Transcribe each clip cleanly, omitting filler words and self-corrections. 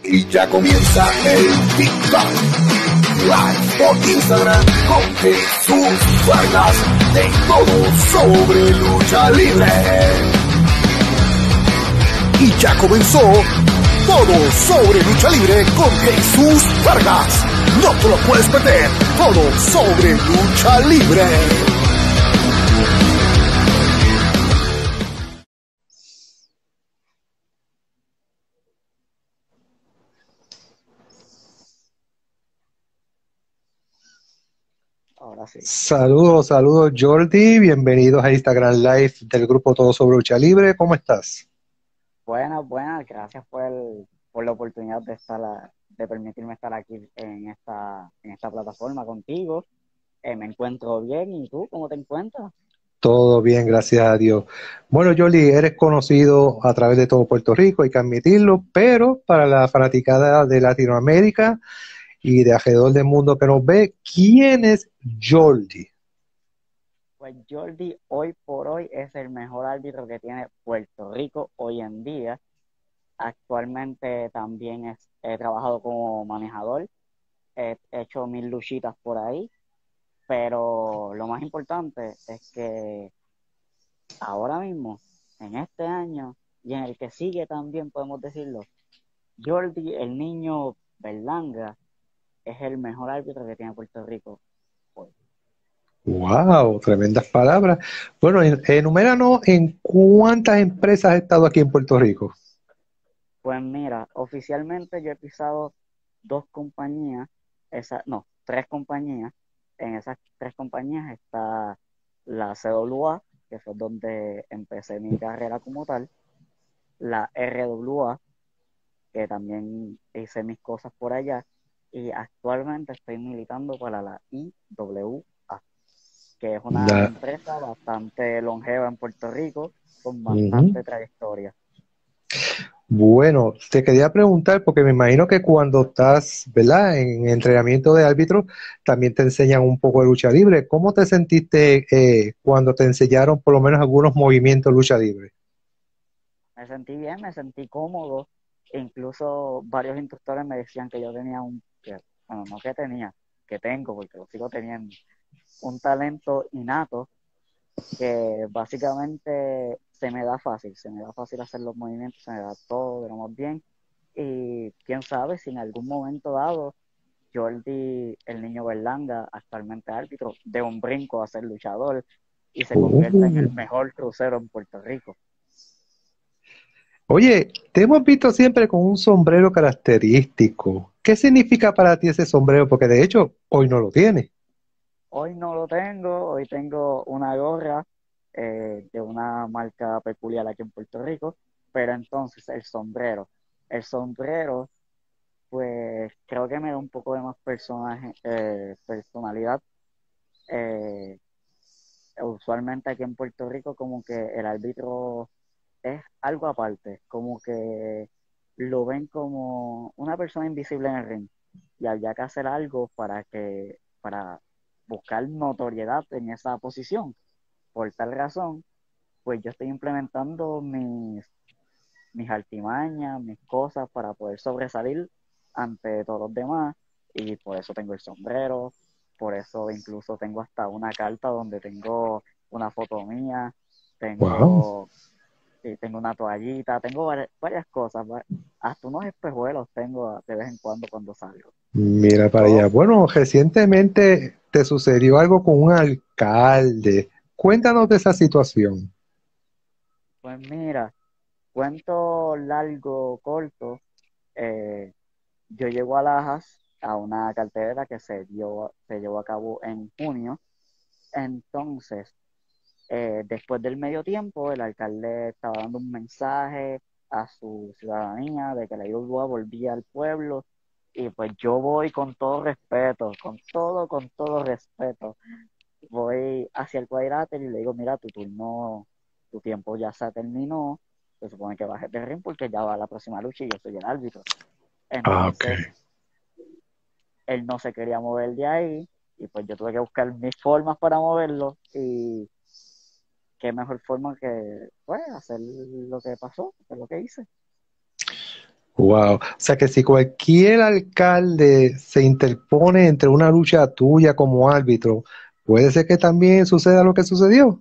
Y ya comienza el TikTok Live por Instagram con Jesús Vargas de todo sobre lucha libre. Y ya comenzó todo sobre lucha libre con Jesús Vargas. No te lo puedes perder, todo sobre lucha libre. Ahora sí. Saludos Jordi, bienvenidos a Instagram Live del grupo Todo sobre Lucha Libre, ¿cómo estás? Buenas, gracias por la oportunidad de permitirme estar aquí en esta plataforma contigo. Me encuentro bien, ¿y tú cómo te encuentras? Todo bien, gracias a Dios. Bueno, Jordi, eres conocido a través de todo Puerto Rico, hay que admitirlo, pero para la fanaticada de Latinoamérica y de alrededor del mundo que nos ve, ¿quién es Jordi? Pues Jordi hoy por hoy es el mejor árbitro que tiene Puerto Rico hoy en día. Actualmente también he trabajado como manejador, he hecho 1000 luchitas por ahí, pero lo más importante es que ahora mismo, en este año y en el que sigue también podemos decirlo, Jordi, el niño Berlanga, es el mejor árbitro que tiene Puerto Rico hoy. Wow, tremendas palabras. Bueno, enuméranos en cuántas empresas has estado aquí en Puerto Rico. Pues mira, oficialmente yo he pisado 2 compañías, tres compañías. En esas 3 compañías está la CWA, que fue donde empecé mi carrera como tal, la RWA, que también hice mis cosas por allá, y actualmente estoy militando para la IWA, que es una Da- empresa bastante longeva en Puerto Rico, con Ujú. bastante trayectoria. Bueno, te quería preguntar, porque me imagino que cuando estás, ¿verdad?, en entrenamiento de árbitro, también te enseñan un poco de lucha libre. ¿Cómo te sentiste cuando te enseñaron por lo menos algunos movimientos de lucha libre? Me sentí bien, me sentí cómodo, e incluso varios instructores me decían que yo tenía bueno, no que tenía, que tengo, porque lo sigo teniendo, un talento innato que básicamente se me da fácil hacer los movimientos, se me da todo, digamos bien, y quién sabe si en algún momento dado Jordi, el niño Berlanga, actualmente árbitro, de un brinco a ser luchador y se convierta en el Uh. mejor crucero en Puerto Rico. Oye, te hemos visto siempre con un sombrero característico. ¿Qué significa para ti ese sombrero? Porque de hecho, hoy no lo tienes. Hoy no lo tengo, hoy tengo una gorra de una marca peculiar aquí en Puerto Rico, pero entonces el sombrero, pues creo que me da un poco de más personalidad. Eh, Usualmente aquí en Puerto Rico como que el árbitro es algo aparte, como que lo ven como una persona invisible en el ring y había que hacer algo para buscar notoriedad en esa posición. Por tal razón, pues yo estoy implementando mis artimañas, mis cosas para poder sobresalir ante todos los demás, y por eso tengo el sombrero, por eso incluso tengo hasta una carta donde tengo una foto mía, Wow. tengo, tengo una toallita, tengo varias cosas, hasta unos espejuelos tengo de vez en cuando salgo. Mira para allá. Todo, Bueno, recientemente te sucedió algo con un alcalde. Cuéntanos de esa situación. pues mira, cuento largo, corto, eh, yo llego a Lajas a una cartelera que se llevó a cabo en junio. Entonces, después del medio tiempo, el alcalde estaba dando un mensaje a su ciudadanía de que la IUA volvía al pueblo, y pues yo voy con todo respeto, con todo respeto, voy hacia el cuadrilátero y le digo, mira, tu tiempo ya se terminó, se supone que bajes del ring porque ya va la próxima lucha y yo soy el árbitro. Ah, ok. Entonces, él no se quería mover de ahí, y pues yo tuve que buscar mis formas para moverlo, y qué mejor forma que pues hacer lo que pasó, que es lo que hice. Wow. O sea que si cualquier alcalde se interpone entre una lucha tuya como árbitro, puede ser que también suceda lo que sucedió.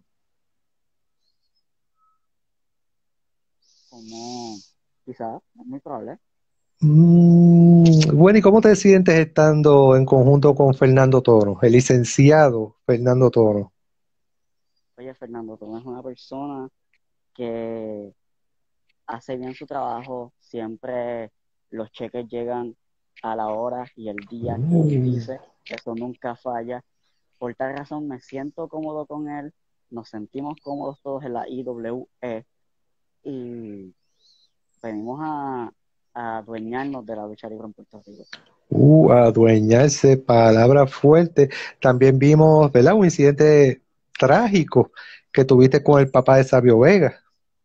Como quizás, es muy probable. Bueno, ¿y cómo te sientes estando en conjunto con Fernando Toro, el licenciado Fernando Toro? Oye, Fernando, tú eres una persona que hace bien su trabajo, siempre los cheques llegan a la hora y el día que él Mm. dice, eso nunca falla. Por tal razón me siento cómodo con él, nos sentimos cómodos todos en la IWE y venimos a adueñarnos de la lucha libre en Puerto Rico. Adueñarse, palabra fuerte. También vimos, ¿verdad? Un incidente trágico que tuviste con el papá de Sabio Vega.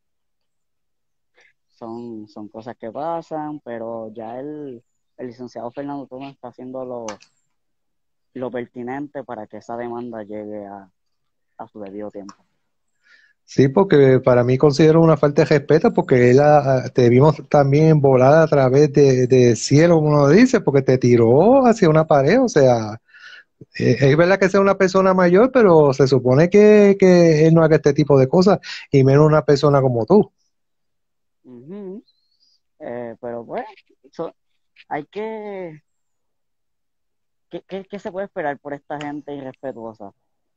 Son cosas que pasan, pero ya el licenciado Fernando Toro está haciendo lo pertinente para que esa demanda llegue a su debido tiempo. Sí, porque para mí considero una falta de respeto porque te vimos también volar a través de cielo, como uno dice, porque te tiró hacia una pared, o sea, es verdad que sea una persona mayor, pero se supone que él no haga este tipo de cosas, y menos una persona como tú. Ujú. Pero pues, so- hay ¿qué se puede esperar por esta gente irrespetuosa?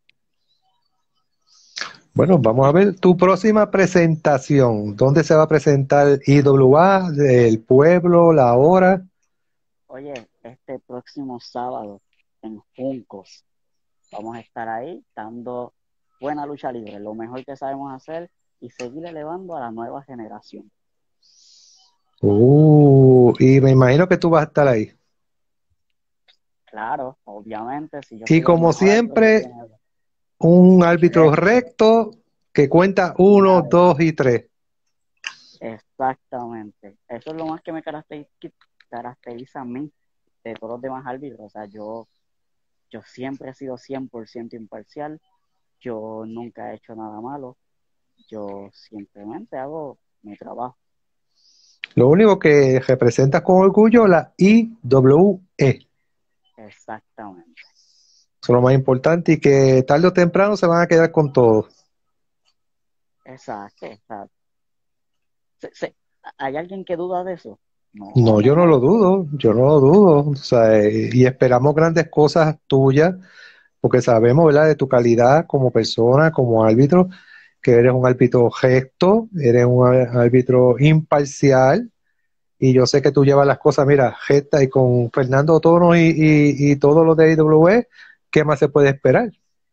Bueno, vamos a ver tu próxima presentación. ¿Dónde se va a presentar IWA, el pueblo, la hora? Oye, este próximo sábado en Juncos vamos a estar ahí dando buena lucha libre, lo mejor que sabemos hacer y seguir elevando a la nueva generación. Y me imagino que tú vas a estar ahí. Claro, obviamente, si yo Y soy el como mejor árbitro que siempre, tiene un árbitro recto recto que cuenta y uno, nada. dos y tres. Exactamente. Eso es lo más que me caracteriza a mí de todos los demás árbitros. O sea, yo siempre he sido 100% imparcial. Yo nunca he hecho nada malo. Yo simplemente hago mi trabajo. Lo único que representa con orgullo la IWE. Exactamente. Eso es lo más importante y que tarde o temprano se van a quedar con todo. Exacto. O sea, ¿hay alguien que duda de eso? No, No, no hay yo no lo nadie que duda. dudo, yo no lo dudo. O sea, y esperamos grandes cosas tuyas, porque sabemos, ¿verdad?, de tu calidad como persona, como árbitro, que eres un árbitro recto, eres un árbitro imparcial, y yo sé que tú llevas las cosas, mira, recta, y con Fernando Toro y todo lo de IWE, ¿qué más se puede esperar?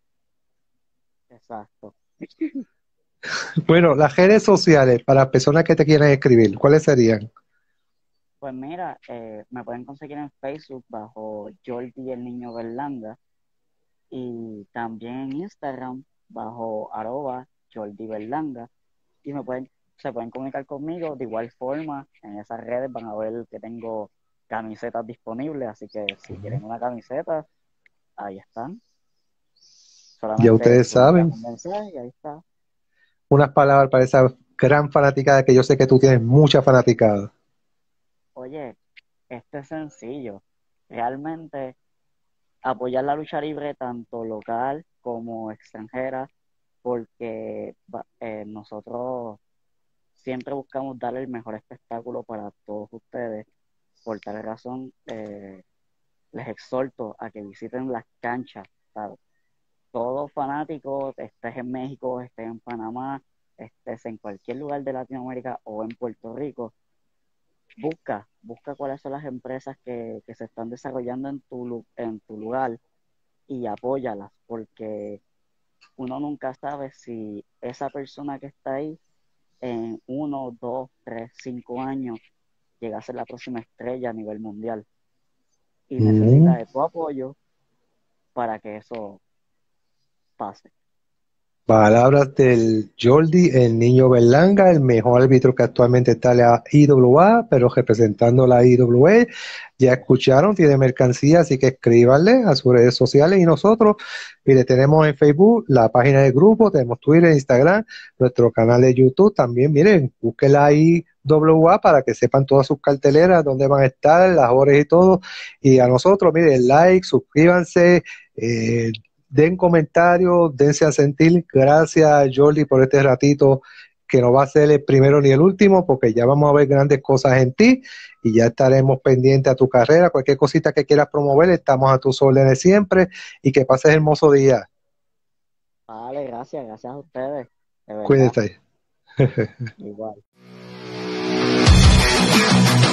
Exacto. Bueno, las redes sociales para personas que te quieran escribir, ¿cuáles serían? Pues mira, me pueden conseguir en Facebook bajo Jordi el Niño Berlanga y también en Instagram bajo @Jordi Berlanga y se pueden comunicar conmigo de igual forma en esas redes van a ver que tengo camisetas disponibles, así que si quieren una camiseta, ahí están. Ya Solamente ustedes tú me envías saben, un mensaje y ahí está. unas palabras para esa gran fanaticada que yo sé que tú tienes mucha fanaticada. Oye, esto es sencillo. Realmente apoyar la lucha libre tanto local como extranjera, porque nosotros siempre buscamos darle el mejor espectáculo para todos ustedes. Por tal razón, les exhorto a que visiten las canchas. ¿Sabes? Todos fanáticos, estés en México, estés en Panamá, estés en cualquier lugar de Latinoamérica o en Puerto Rico, busca cuáles son las empresas que se están desarrollando en tu lugar y apóyalas, porque uno nunca sabe si esa persona que está ahí en 1, 2, 3, 5 años llega a ser la próxima estrella a nivel mundial y necesita Mm. de tu apoyo para que eso pase. Palabras del Jordi, el niño Berlanga, el mejor árbitro que actualmente está en la IWA, pero representando la IWE. Ya escucharon, tiene mercancía, así que escríbanle a sus redes sociales. Y nosotros, mire, tenemos en Facebook la página del grupo, tenemos Twitter, Instagram, nuestro canal de YouTube también. Miren, búsquenla ahí, WA para que sepan todas sus carteleras, dónde van a estar, las horas y todo. Y a nosotros, miren, like, suscríbanse, den comentarios, dense a sentir. Gracias, Jordi, por este ratito que no va a ser el primero ni el último, porque ya vamos a ver grandes cosas en ti y ya estaremos pendientes a tu carrera. Cualquier cosita que quieras promover, estamos a tus órdenes siempre, y que pases hermoso día. Vale, gracias a ustedes, de verdad. Cuídate. Igual.